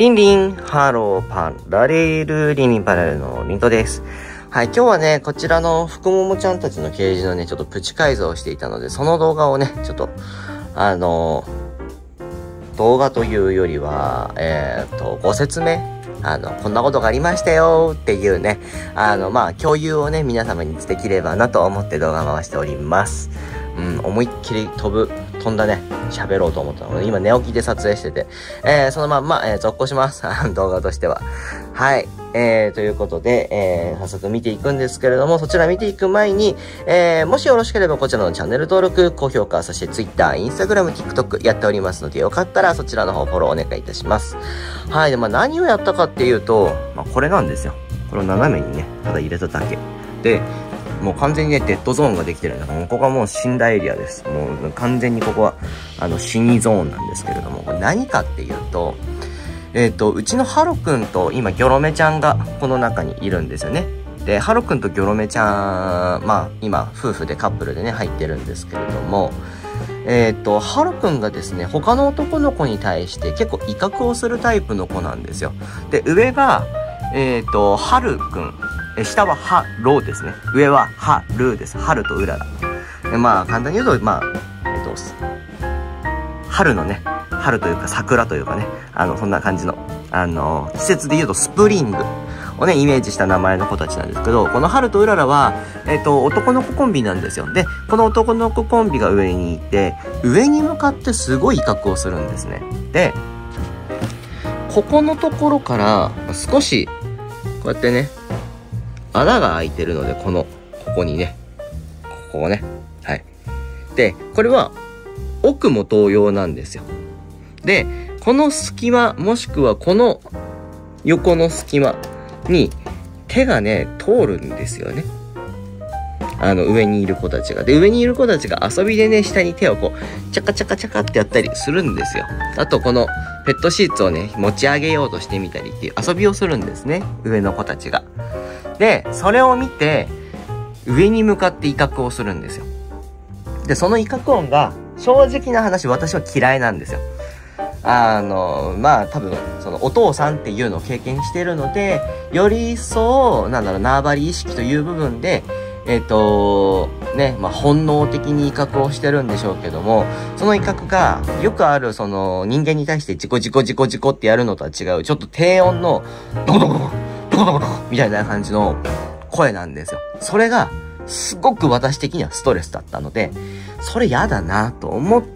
リンリン、ハローパラレル、リンリンパラレルのリントです。はい、今日はね、こちらの福桃ちゃんたちのケージのね、ちょっとプチ改造をしていたので、その動画をね、ちょっと、動画というよりは、ご説明、こんなことがありましたよっていうね、共有をね、皆様にできればなと思って動画を回しております。思いっきり飛んだね、喋ろうと思ったので、今寝起きで撮影してて、そのまんま、続行します。動画としては。はい。ということで、早速見ていくんですけれども、そちら見ていく前に、もしよろしければこちらのチャンネル登録、高評価、そして Twitter、Instagram、TikTok やっておりますので、よかったらそちらの方フォローお願いいたします。はい。で、何をやったかっていうと、これなんですよ。これを斜めにね、ただ入れただけ。で、もう完全にね、デッドゾーンができてるんで、ここがもう死んだエリアです。もう完全にここは、死にゾーンなんですけれども、これ何かっていうと、うちのハロくんと今、ギョロメちゃんがこの中にいるんですよね。で、ハロくんとギョロメちゃん、今、夫婦でカップルでね、入ってるんですけれども、ハロくんがですね、他の男の子に対して結構威嚇をするタイプの子なんですよ。で、上が、ハルくん。下はハローですね。上はハルーです。春とうらら。簡単に言うと、春のね、春というか桜というかね、そんな感じの、季節で言うとスプリングをね、イメージした名前の子たちなんですけど、この春とうららは、男の子コンビなんですよ。で、この男の子コンビが上にいて、上に向かってすごい威嚇をするんですね。で、ここのところから、少し、こうやってね、穴が開いてるので、ここにね、ここね、はい。で、これは、奥も同様なんですよ。で、この隙間、もしくはこの横の隙間に手がね、通るんですよね。上にいる子たちが。で、上にいる子たちが遊びでね、下に手をこう、チャカチャカチャカってやったりするんですよ。あと、このペットシーツをね、持ち上げようとしてみたりっていう遊びをするんですね。上の子たちが。で、それを見て、上に向かって威嚇をするんですよ。で、その威嚇音が、正直な話、私は嫌いなんですよ。多分、その、お父さんっていうのを経験しているので、より一層、縄張り意識という部分で、本能的に威嚇をしてるんでしょうけども、その威嚇が、よくある、その、人間に対して、事故ってやるのとは違う、ちょっと低音の、ドコドコドコみたいな感じの声なんですよ。それが、すごく私的にはストレスだったので、それ嫌だなと思って、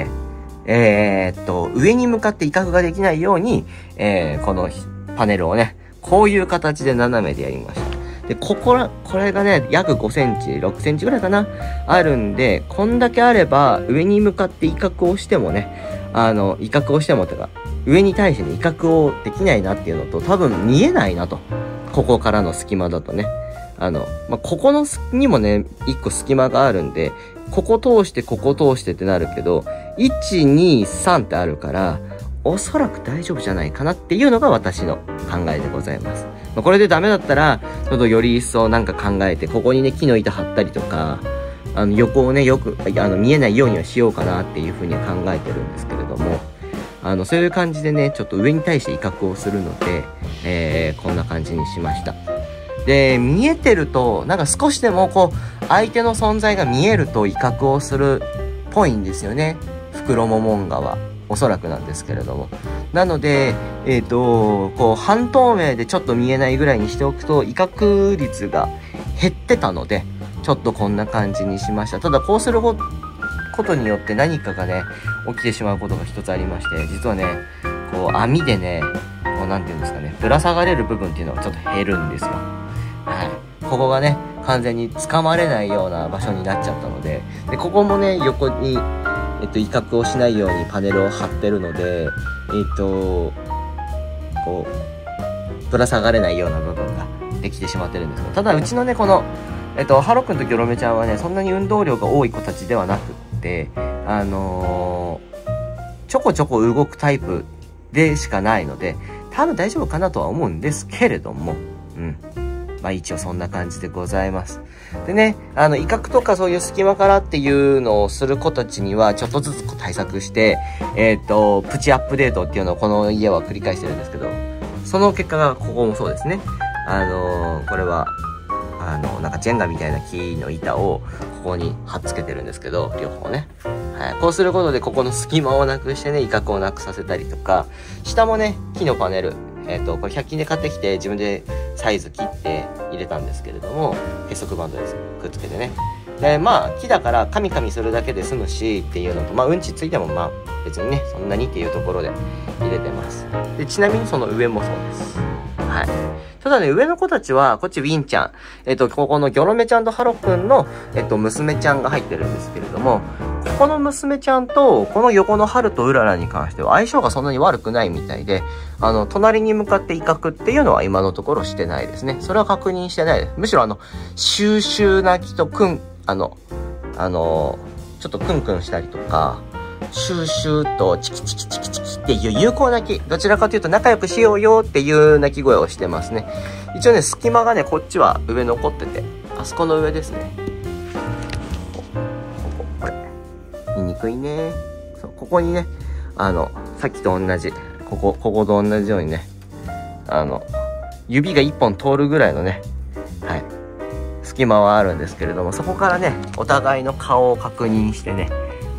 上に向かって威嚇ができないように、このパネルをね、こういう形で斜めでやりました。で、これがね、約5センチ、6センチぐらいかな、あるんで、こんだけあれば、上に向かって威嚇をしてもね、威嚇をしてもとか、上に対してね、威嚇をできないなっていうのと、多分見えないなと。ここからの隙間だとね。ここのにもね、一個隙間があるんで、ここ通してってなるけど、1、2、3ってあるから、おそらく大丈夫じゃないかなっていうのが私の考えでございます。これでダメだったら、ちょっとより一層なんか考えて、ここにね、木の板張ったりとか、横をね、よく、見えないようにはしようかなっていうふうには考えてるんですけれども、そういう感じでね、ちょっと上に対して威嚇をするので、こんな感じにしました。で、見えてると、少しでもこう、相手の存在が見えると威嚇をするっぽいんですよね。フクロモモンガは。おそらくなんですけれども。なので、こう、半透明でちょっと見えないぐらいにしておくと、威嚇率が減ってたので、ちょっとこんな感じにしました。ただ、こうすることによって何かがね、起きてしまうことが一つありまして、実はね、こう、網でね、こう、なんていうんですかね、ぶら下がれる部分っていうのがちょっと減るんですよ。はい。ここがね、完全に掴まれないような場所になっちゃったので、で、ここもね、横に、威嚇をしないようにパネルを貼ってるので、こう、ぶら下がれないような部分ができてしまってるんですけど、ただうちのね、この、ハロくんとギョロメちゃんはね、そんなに運動量が多い子たちではなくって、ちょこちょこ動くタイプでしかないので、多分大丈夫かなとは思うんですけれども、一応そんな感じでございます。 でね、威嚇とかそういう隙間からっていうのをする子たちには、ちょっとずつ対策して、プチアップデートっていうのをこの家は繰り返してるんですけど、その結果がここもそうですね。これは、なんかジェンガみたいな木の板をここに貼っつけてるんですけど、両方ね。はい。こうすることでここの隙間をなくしてね、威嚇をなくさせたりとか、下もね、木のパネル、これ100均で買ってきて自分でサイズ切って入れたんですけれども、結束バンドでくっつけてね。で、まあ、木だからカミカミするだけで済むしっていうのと、まあ、うんちついてもまあ、別にね、そんなにっていうところで入れてます。で、ちなみにその上もそうです。はい。ただね、上の子たちは、こっちウィンちゃん、ここのギョロメちゃんとハロくんの、娘ちゃんが入ってるんですけれども、ここの娘ちゃんと、この横のハルとウララに関しては相性がそんなに悪くないみたいで、隣に向かって威嚇っていうのは今のところしてないですね。それは確認してないです。むしろシューシュー泣きとちょっとクンクンしたりとか、シューシューとチキチキチキチキっていう有効泣き。どちらかというと仲良くしようよっていう鳴き声をしてますね。一応ね、隙間がね、こっちは上残ってて、あそこの上ですね。これ。見にくいね。そう、ここにね、さっきと同じ、ここと同じようにね、指が一本通るぐらいのね、はい、隙間はあるんですけれども、そこからね、お互いの顔を確認してね、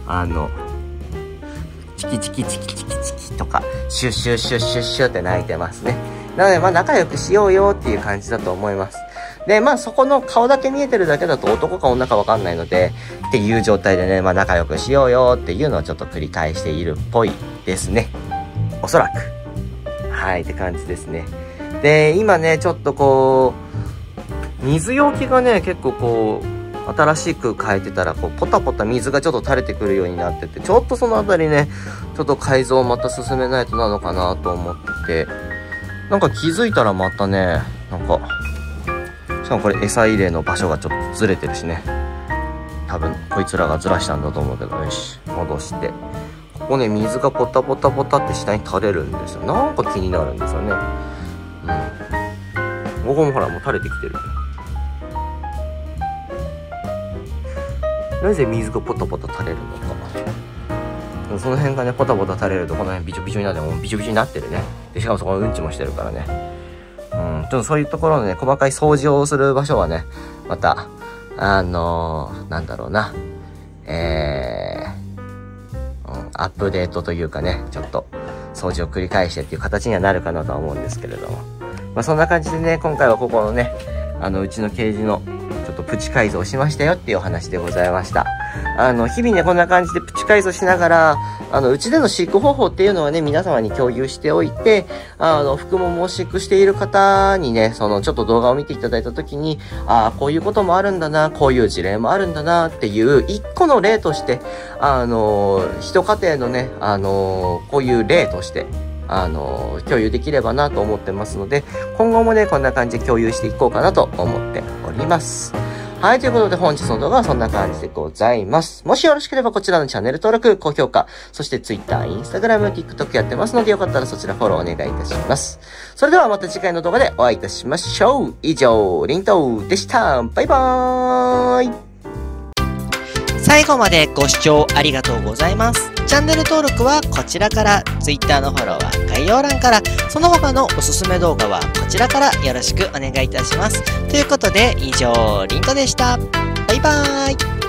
チキチキチキチキチキとか、シュッシュッシュッシュッシュって泣いてますね。なので、まあ仲良くしようよっていう感じだと思います。で、まあそこの顔だけ見えてるだけだと男か女かわかんないので、っていう状態でね、まあ仲良くしようよっていうのをちょっと繰り返しているっぽいですね。おそらく。はい、って感じですね。で、今ね、ちょっとこう、水容器がね、結構こう、新しく変えてたら、こう、ポタポタ水がちょっと垂れてくるようになってて、ちょっとそのあたりね、ちょっと改造をまた進めないとなのかなと思ってて、なんか気づいたらまたね、なんか、しかもこれ餌入れの場所がちょっとずれてるしね。多分、こいつらがずらしたんだと思うけど、よし、戻して。ここね、水がポタポタポタって下に垂れるんですよ。なんか気になるんですよね。うん。ここもほら、もう垂れてきてる。なぜ水がポタポタ垂れるのか。その辺がね、ポタポタ垂れると、この辺ビチョビチョになって、もうビチョビチョになってるね。で、しかもそこのうんちもしてるからね。ちょっとそういうところのね、細かい掃除をする場所はね、また、なんだろうな。アップデートというかね、ちょっと掃除を繰り返してっていう形にはなるかなとは思うんですけれども。まあそんな感じでね、今回はここのね、うちのケージの、ちょっとプチ改造しましたよっていうお話でございました。日々ね、こんな感じでプチ改造しながら、うちでの飼育方法っていうのはね、皆様に共有しておいて、福もも飼育している方にね、ちょっと動画を見ていただいたときに、こういうこともあるんだな、こういう事例もあるんだな、っていう一個の例として、一家庭のね、こういう例として、共有できればなと思ってますので、今後もね、こんな感じで共有していこうかなと思っております。はい、ということで本日の動画はそんな感じでございます。もしよろしければこちらのチャンネル登録、高評価、そして Twitter、Instagram、TikTok やってますのでよかったらそちらフォローお願いいたします。それではまた次回の動画でお会いいたしましょう。以上、リントウでした。バイバーイ。 最後までご視聴ありがとうございます。チャンネル登録はこちらから、Twitter のフォローは概要欄から、その他のおすすめ動画はこちらからよろしくお願いいたします。ということで、以上、リントでした。バイバーイ。